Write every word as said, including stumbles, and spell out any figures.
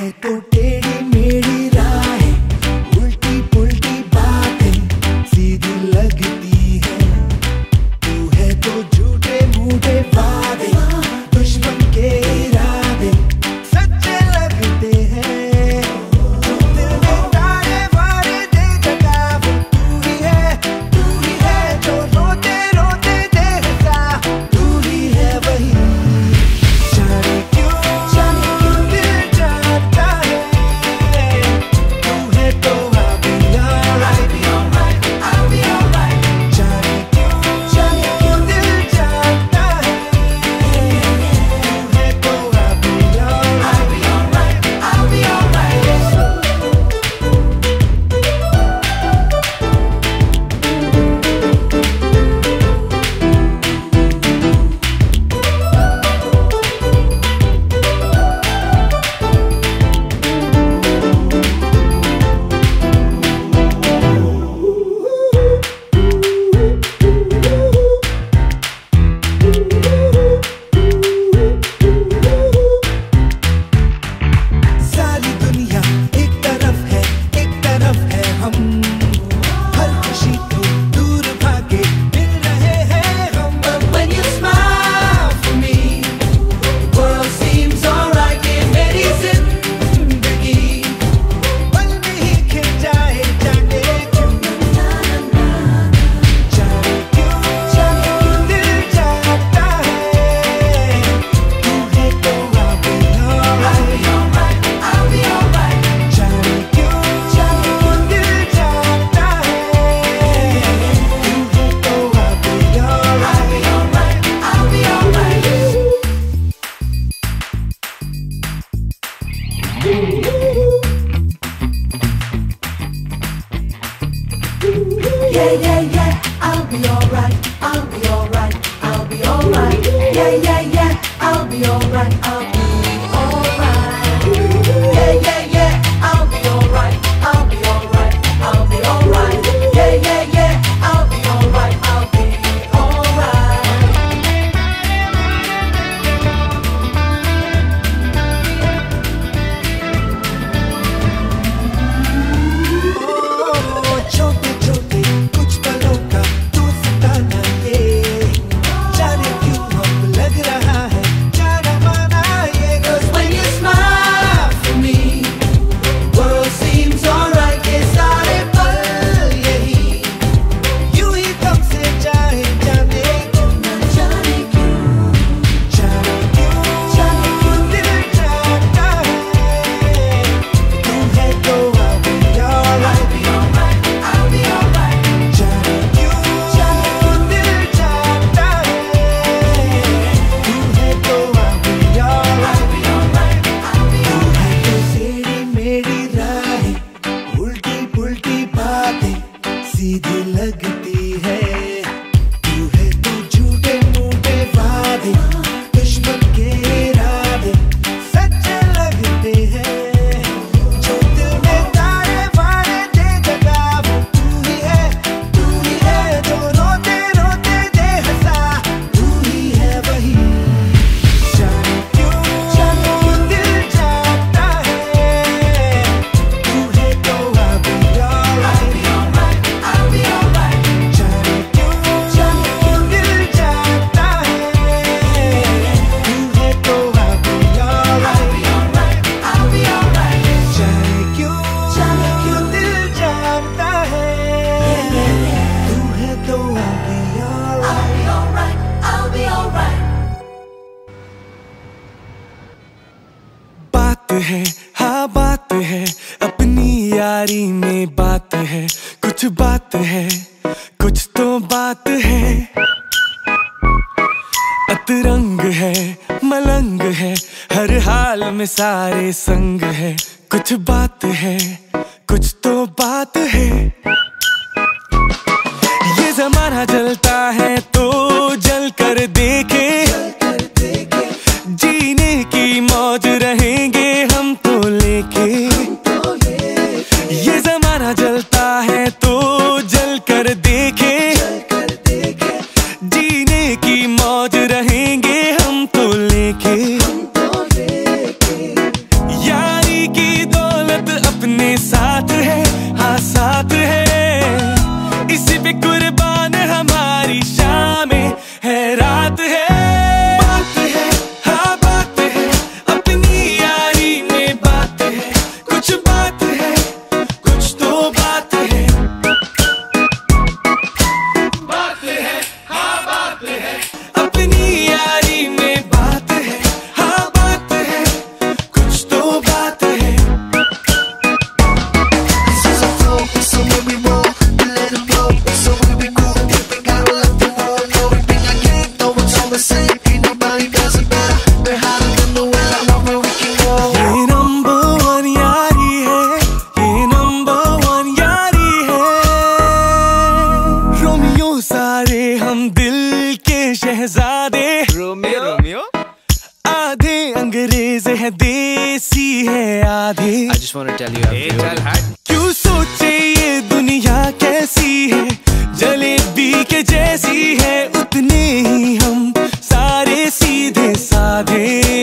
है तो टेढ़ी मेढ़ी राहें, उल्टी पुल्टी बातें सीधी लगती है। तू है तो झूठे मूठे वादे, दुश्मन के इरादे सच्चे लगते हैं। जो दिल में तारे वारे दे जगा वो तू ही है, तू ही है। जो रोते रोते दे हंसा तू ही है वही। जाने क्यों दिल जाता है, तू है तो I'll be alright, I'll be alright। जाने क्यों दिल जाता है, तू है तो I'll be alright, I'll be सारी दुनिया एक तरफ है, एक तरफ है हम। हर खुशी को दूर भागे मिल रहे हैं हम। But when you smile for me, world seems alright। ये मेरी जिंदगी पल में ही खिल जाए, जाने क्यों, जाने क्यों दिल जाता है। तू है तो I'll be alright, I'll be alright। जाने क्यों दिल जाता है, तू है तो I'll be alright, I'll be alright। Yeah, yeah, yeah, I'll be alright, I'll be alright, I'll be alright। Yeah, yeah, yeah, I'll be alright, I'll be alright। Yeah, yeah, yeah, I'll be alright, I'll be alright, I'll be alright। Yeah, yeah, yeah, I'll be alright, I'll be alright। छोटे छोटे कुछ पलों का तू सताना, ये जाने क्यों अब लग रहा है जाना माना ये। 'Cause when you smile for me, world seems alright। ये सारे पल यही यूं ही कम से जाए, जाने क्यों, जाने क्यों, जाने क्यों दिल जाता है। तू है तो I'll be alright, I'll be alright। जाने क्यों दिल जाता है, तू है तो I'll be alright, तू है तो टेढ़ी मेढ़ी राहें, उल्टी पुल्टी बातें सीधी लगती है। तू है तो झूठे मूठे वादे, दुश्मन के इरादे सच्चे लगते हैं। जो दिल में तारे वारे दे जगा वो तू ही है, तू ही है। जो रोते रोते दे हंसा तू ही है वही। जाने क्यों दिल जाता है, तू है तो I'll be alright, I'll be alright। जाने क्यों दिल जाता है, तू है तो I'll be alright, I'll be alright। जाने क्यों दिल जाता है, तू है तो I'll be alright, I'll be alright। बात है, हाँ बात है, अपनी यारी में बात है। कुछ बात है, कुछ तो बात है। अतरंग है, मलंग है, हर हाल में सारे संग है। कुछ बात है, कुछ तो बात है। ये जमाना जलता है तो जल कर देखे, जीने की मौज रहेंगे हम तो लेके। ये जमाना जलता है तो जल कर देखे, जीने की मौज रहेंगे हम तो लेके। यारी के है आधे। I just want to tell you ए, चल हट। क्यों सोचे ये दुनिया कैसी है, जलेबी के जैसी है, उतने ही हम सारे सीधे साधे।